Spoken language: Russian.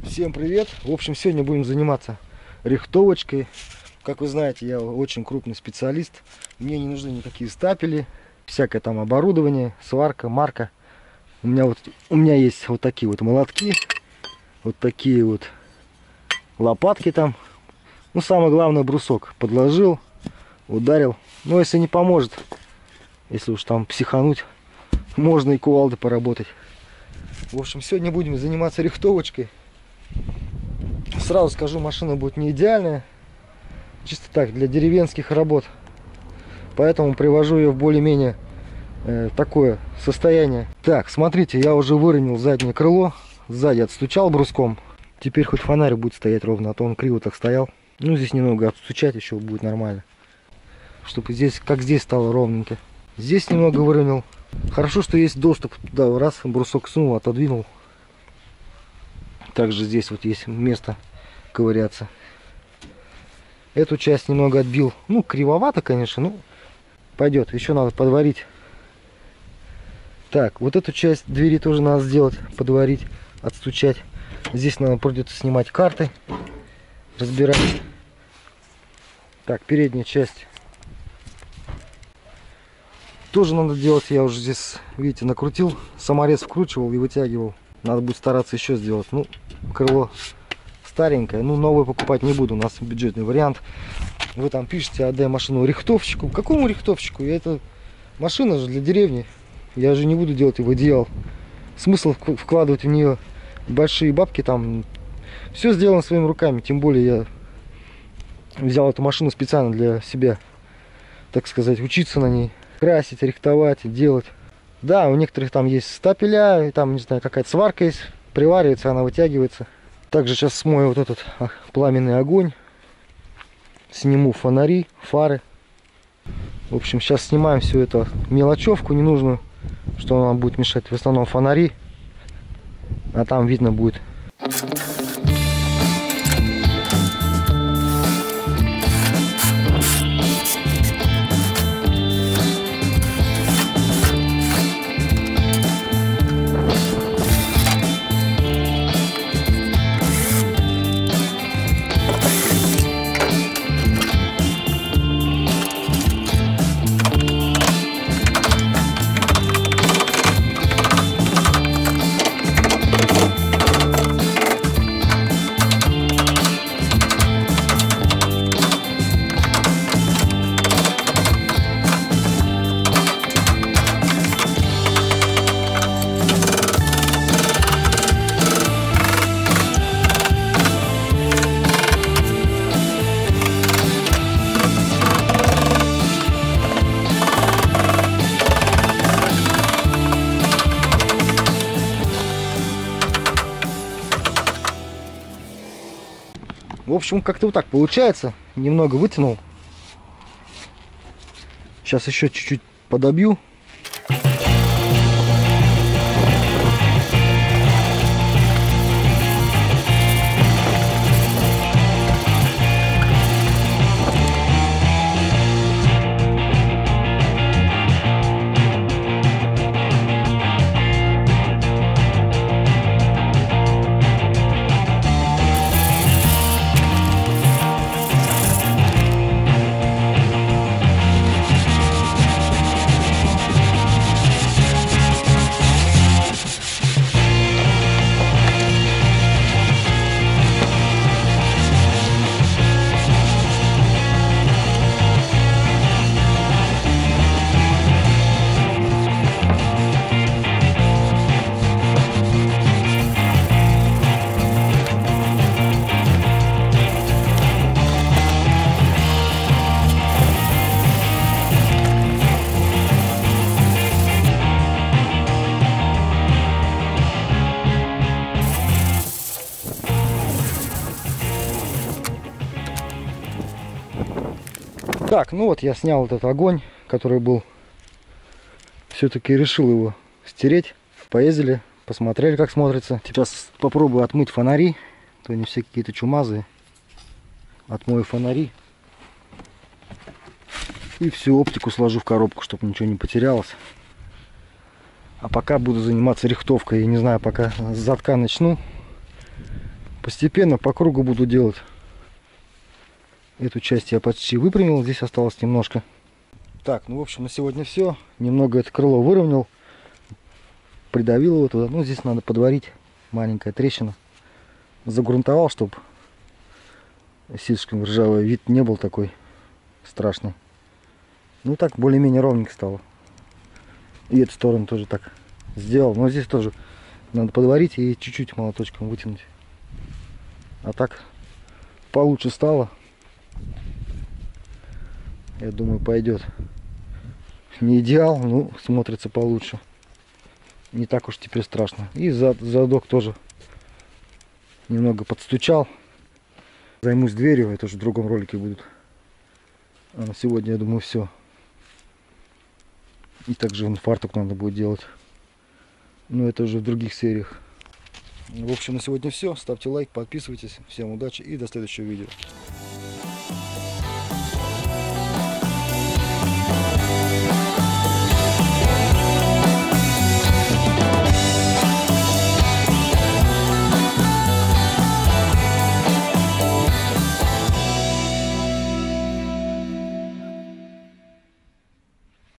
Всем привет! В общем, сегодня будем заниматься рихтовочкой. Как вы знаете, я очень крупный специалист. Мне не нужны никакие стапели, всякое там оборудование, сварка, марка. У меня есть вот такие вот молотки, вот такие вот лопатки там. Ну, самое главное, брусок. Подложил, ударил. Но если не поможет, если уж там психануть, можно и кувалдой поработать. В общем, сегодня будем заниматься рихтовочкой. Сразу скажу, машина будет не идеальная, чисто так, для деревенских работ. Поэтому привожу ее в более-менее такое состояние. Так, смотрите, я уже выровнял заднее крыло, сзади отстучал бруском. Теперь хоть фонарь будет стоять ровно, а то он криво так стоял. Ну, здесь немного отстучать еще будет нормально, чтобы здесь, как здесь, стало ровненько. Здесь немного выровнял. Хорошо, что есть доступ туда, раз, брусок сунул, отодвинул. Также здесь вот есть место ковыряться. Эту часть немного отбил. Ну, кривовато, конечно, ну, пойдет. Еще надо подварить. Так, вот эту часть двери тоже надо сделать, подварить, отстучать. Здесь надо придется снимать карты, разбирать. Так, передняя часть тоже надо делать. Я уже здесь, видите, накрутил, саморез вкручивал и вытягивал. Надо будет стараться еще сделать. Ну, крыло старенькое, ну, новое покупать не буду, у нас бюджетный вариант. Вы там пишете, отдай машину рихтовщику. Какому рихтовщику? Это машина же для деревни. Я же не буду делать его идеал. Смысл вкладывать в нее большие бабки там. Все сделано своими руками. Тем более я взял эту машину специально для себя, так сказать, учиться на ней. Красить, рихтовать, делать. Да, у некоторых там есть стапеля, там, не знаю, какая-то сварка есть. Приваривается, она вытягивается. Также сейчас смою вот этот пламенный огонь. Сниму фонари, фары. В общем, сейчас снимаем всю эту мелочевку ненужную, что она будет мешать. В основном фонари. А там видно будет. В общем, как-то вот так получается. Немного вытянул. Сейчас еще чуть-чуть подобью. Так, ну вот я снял этот огонь, который был. Все-таки решил его стереть. Поездили, посмотрели, как смотрится. Сейчас попробую отмыть фонари. То они все какие-то чумазые. Отмою фонари. И всю оптику сложу в коробку, чтобы ничего не потерялось. А пока буду заниматься рихтовкой. Я не знаю, пока с задка начну. Постепенно по кругу буду делать. Эту часть я почти выпрямил, здесь осталось немножко. Так, ну в общем на сегодня все. Немного это крыло выровнял. Придавил его туда. Ну здесь надо подварить. Маленькая трещина. Загрунтовал, чтобы слишком ржавый вид не был такой страшный. Ну так более-менее ровненько стало. И эту сторону тоже так сделал. Но здесь тоже надо подварить и чуть-чуть молоточком вытянуть. А так получше стало. Я думаю, пойдет. Не идеал, но смотрится получше. Не так уж теперь страшно. И задок тоже немного подстучал. Займусь дверью, это уже в другом ролике будет. А на сегодня, я думаю, все. И также фартук надо будет делать. Но это уже в других сериях. В общем, на сегодня все. Ставьте лайк, подписывайтесь. Всем удачи и до следующего видео.